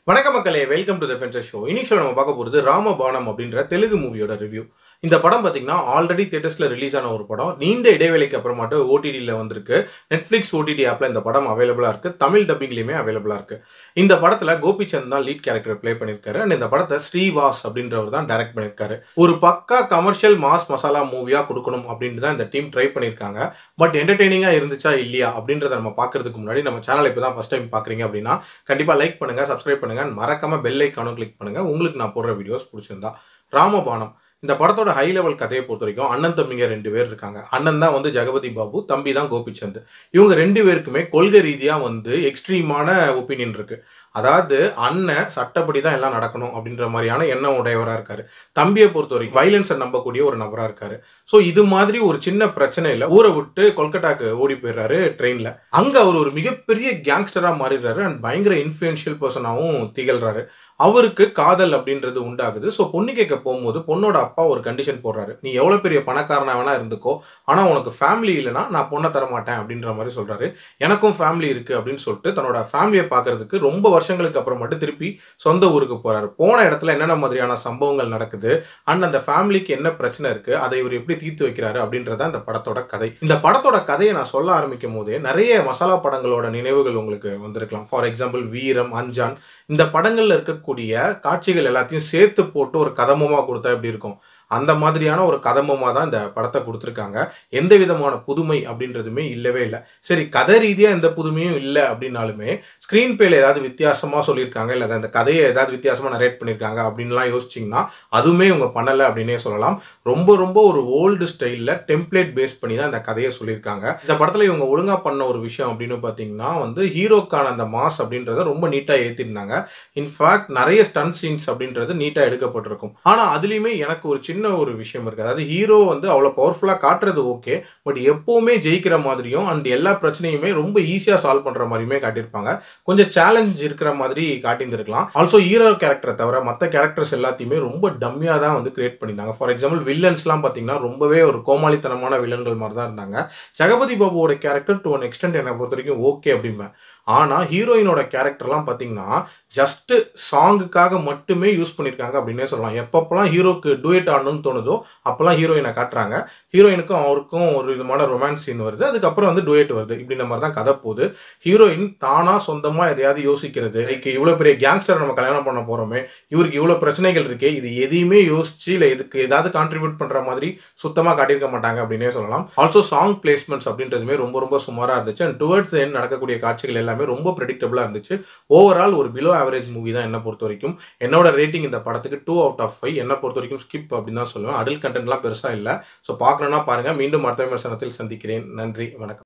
வணக்கம் மக்களே, welcome to the fencer show. இன்னைக்கு நம்ம பார்க்க போகிறது ராமபானம் அப்படின்ற தெலுங்கு மூவியோட ரிவ்யூ. இந்த படம் பார்த்தீங்கன்னா ஆல்ரெடி தியேட்டர்ஸில் ரிலீஸ் ஆன ஒரு படம். நீண்ட இடைவேளைக்கு அப்புறமாட்டு ஓடிடியில் வந்திருக்கு. நெட்ஃப்ளிக்ஸ் ஓடிடி ஆப்பில் இந்த படம் அவைலபிளாக இருக்குது. தமிழ் டப்பிங்லேயுமே அவைலபிளாக இருக்குது. இந்த படத்தில் கோபிச்சந்த் தான் லீட் கேரக்டர் ப்ளே பண்ணியிருக்காரு. அண்ட் இந்த படத்தை ஸ்ரீவாஸ் அப்படின்றவர் தான் டைரக்ட் பண்ணியிருக்காரு. ஒரு பக்கா கமர்ஷியல் மாஸ் மசாலா மூவியாக கொடுக்கணும் அப்படின்ட்டு தான் இந்த டீம் ட்ரை பண்ணியிருக்காங்க. பட் என்டர்டெய்னிங்காக இருந்துச்சா இல்லையா அப்படின்றத நம்ம பார்க்கறதுக்கு முன்னாடி நம்ம சேனல் இப்போ தான் ஃபஸ்ட் டைம் பார்க்குறீங்க அப்படின்னா கண்டிப்பாக லைக் பண்ணுங்கள், சப்ஸ்கிரைப் பண்ணுங்கள், மறக்காம பெல் ஐகானும் கிளிக் பண்ணுங்க. உங்களுக்கு நான் போடுற வீடியோஸ் பிடிச்சிருந்தா. ராமபானம் இந்த படத்தோட ஹை லெவல் கதையை பொறுத்த வரைக்கும் அண்ணன் தம்பிங்க 2 பேர் இருக்காங்க. அண்ணன் தான் ஜெகபதி பாபு, தம்பி தான் கோபிச்சந்த். இவங்க 2 பேருக்குமே கொள்கை ரீதியா எக்ஸ்ட்ரீமான ஒப்பீனியன் இருக்கு. அதாவது அண்ணன் சட்டப்படி தான் எல்லாம் நடக்கணும் அப்படின்ற மாதிரியான எண்ணம் உடையவராக இருக்காரு. தம்பியை பொறுத்த வரைக்கும் வைலன்ஸை நம்பக்கூடிய ஒரு நபராக இருக்காரு. ஸோ இது மாதிரி ஒரு சின்ன பிரச்சனையில் ஊரை விட்டு கொல்கட்டாக்கு ஓடி போயிடுறாரு ட்ரெயினில். அங்கே அவர் ஒரு மிகப்பெரிய கேங்ஸ்டராக மாறிடுறாரு அண்ட் பயங்கர இன்ஃப்ளூயன்ஷியல் பர்சனாகவும் திகழ்றாரு. அவருக்கு காதல் அப்படின்றது உண்டாகுது. ஸோ பொண்ணு கேட்க போகும்போது பொண்ணோட அப்பா ஒரு கண்டிஷன் போடுறாரு. நீ எவ்வளோ பெரிய பணக்காரனா வேணா இருந்துக்கோ, ஆனால் உனக்கு ஃபேமிலி இல்லைனா நான் பொண்ணை தரமாட்டேன் அப்படின்ற மாதிரி சொல்றாரு. எனக்கும் ஃபேமிலி இருக்கு அப்படின்னு சொல்லிட்டு தன்னோட ஃபேமிலியை பார்க்கறதுக்கு ரொம்ப வருஷங்களுக்கு அப்புறம் மட்டும் திருப்பி சொந்த ஊருக்கு போறாரு. போன இடத்துல என்னென்ன மாதிரியான சம்பவங்கள் நடக்குது அண்ட் அந்த ஃபேமிலிக்கு என்ன பிரச்சனை இருக்கு, அதை இவர் எப்படி தீர்த்து வைக்கிறாரு அப்படின்றத இந்த படத்தோட கதை. இந்த படத்தோட கதையை நான் சொல்ல ஆரம்பிக்கும் போதே நிறைய மசாலா படங்களோட நினைவுகள் உங்களுக்கு வந்திருக்கலாம். ஃபார் எக்ஸாம்பிள் வீரம், அஞ்சான், இந்த படங்கள்ல இருக்கக்கூடிய காட்சிகள் எல்லாத்தையும் சேர்த்து போட்டு ஒரு கதமமா கொடுத்தா எப்படி இருக்கும், அந்த மாதிரியான ஒரு கதமமா தான் இந்த படத்தை கொடுத்துருக்காங்க. எந்த விதமான புதுமை அப்படின்றதுமே இல்லவே இல்லை. சரி, கதை ரீதியா எந்த புதுமையும் இல்லை அப்படின்னாலுமே ஸ்கிரீன் பிளேல ஏதாவது வித்தியாசமா சொல்லியிருக்காங்க, இல்லை அந்த கதையை ஏதாவது வித்தியாசமா நரேட் பண்ணியிருக்காங்க அப்படின்லாம் யோசிச்சிங்கன்னா அதுவுமே இவங்க பண்ணலை அப்படின்னே சொல்லலாம். ரொம்ப ரொம்ப ஒரு ஓல்டு ஸ்டைலில் டெம்ப்ளேட் பேஸ் பண்ணி தான் இந்த கதையை சொல்லியிருக்காங்க. இந்த படத்தில் இவங்க ஒழுங்காக பண்ண ஒரு விஷயம் அப்படின்னு பார்த்தீங்கன்னா ஹீரோக்கான அந்த மாஸ் அப்படின்றத ரொம்ப நீட்டாக ஏற்றிருந்தாங்க. இன்ஃபேக்ட் நிறைய ஸ்டன்ட் சீன்ஸ் அப்படின்றது நீட்டாக எடுக்கப்பட்டிருக்கும். ஆனால் அதுலேயுமே எனக்கு ஒரு சின்ன ஒரு விஷயம் இருக்கு. அதாவது ஹீரோ அவ்வளோ பவர்ஃபுல்லாக காட்டுறது ஓகே, பட் எப்போவுமே ஜெயிக்கிற மாதிரியும் அண்ட் எல்லா பிரச்சனையுமே ரொம்ப ஈஸியாக சால்வ் பண்ணுற மாதிரியுமே காட்டியிருப்பாங்க. கொஞ்சம் சேலஞ்ச் இருக்கிற மாதிரி காட்டியிருந்திருக்கலாம். ஆல்சோ ஹீரோ கேரக்டரை தவிர மற்ற கேரக்டர்ஸ் எல்லாத்தையுமே ரொம்ப டம்மியாக தான் கிரியேட் பண்ணியிருந்தாங்க. ஃபார் எக்ஸாம்பிள் வில்லன்ஸ்லாம் பார்த்தீங்கன்னா ரொம்பவே ஒரு கோமாளித்தனமான வில்லன்கள் மாதிரி தான் இருந்தாங்க. ஜெகபதி பாபுவோட கேரக்டர் டு ஒன் எக்ஸ்டென்ட் என்னை பொறுத்த வரைக்கும் ஓகே அப்படிம்பேன். ஆனால் ஹீரோயினோட கேரக்டர்லாம் பார்த்தீங்கன்னா ஜஸ்ட் சாங்குக்காக மட்டுமே யூஸ் பண்ணியிருக்காங்க அப்படின்னே சொல்லலாம். எப்பப்பெல்லாம் ஹீரோக்கு டூயட் ஆடணும்னு தோணுதோ அப்போல்லாம் ஹீரோயினை காட்டுறாங்க. ஹீரோயினுக்கும் அவருக்கும் ஒரு விதமான ரொமான்ஸ் சீன் வருது, அதுக்கப்புறம் டூயட் வருது. இப்படின்ற மாதிரி தான் கதை போகுது. ஹீரோயின் தானாக சொந்தமாக எதையாவது யோசிக்கிறது, இவ்வளோ பெரிய கேங்ஸ்டர் நம்ம கல்யாணம் பண்ண போகிறோமே, இவருக்கு இவ்வளோ பிரச்சனைகள் இருக்கே, இது எதையுமே யோசிச்சு இல்லை இதுக்கு ஏதாவது கான்ட்ரிபியூட் பண்ணுற மாதிரி சுத்தமாக காட்டியிருக்க மாட்டாங்க அப்படின்னே சொல்லலாம். ஆல்சோ சாங் பிளேஸ்மெண்ட்ஸ் அப்படின்றதுமே ரொம்ப ரொம்ப சுமாராக இருந்துச்சு. அண்ட் டுவர்ட்ஸ் எண்ட் நடக்கக்கூடிய காட்சிகள் எல்லாமே ரொம்ப ப்ரெடிக்டபிளாக இருந்துச்சு. ஓவரால் ஒரு பிலோ ஆவரேஜ் மூவி தான் என்னை பொறுத்த வரைக்கும். என்னோட ரேட்டிங் இந்த படத்துக்கு 2 out of 5. என்னை பொறுத்த வரைக்கும் ஸ்கிப் அப்படின்னு தான் சொல்லுவேன். அடல்ட் கண்டென்ட்லாம் பெருசாக இல்லை. ஸோ பார்க்கணுன்னா பாருங்கள். மீண்டும் அடுத்த விமர்சனத்தில் சந்திக்கிறேன். நன்றி, வணக்கம்.